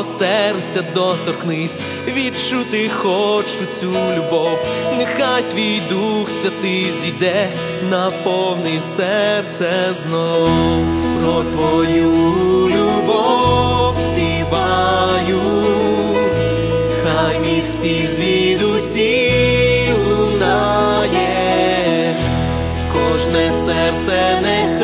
мого серця доторкнись, відчути хочу цю любов. Нехай твій Дух Святий зійде, наповнить серце знов. Про твою любов співаю, хай мій спів звідусіль лунає, кожне серце нехай